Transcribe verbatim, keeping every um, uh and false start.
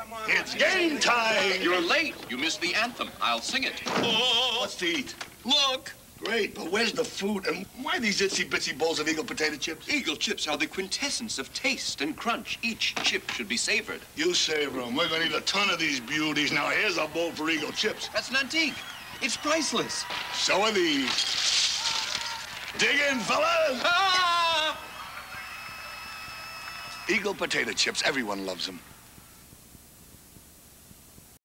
It's game time! You're late. You missed the anthem. I'll sing it. Oh, what's to eat? Look. Great, but where's the food? And why these itsy-bitsy bowls of Eagle potato chips? Eagle chips are the quintessence of taste and crunch. Each chip should be savored. You savor them. We're gonna eat a ton of these beauties. Now, here's a bowl for Eagle chips. That's an antique. It's priceless. So are these. Dig in, fellas! Ah! Eagle potato chips, everyone loves them.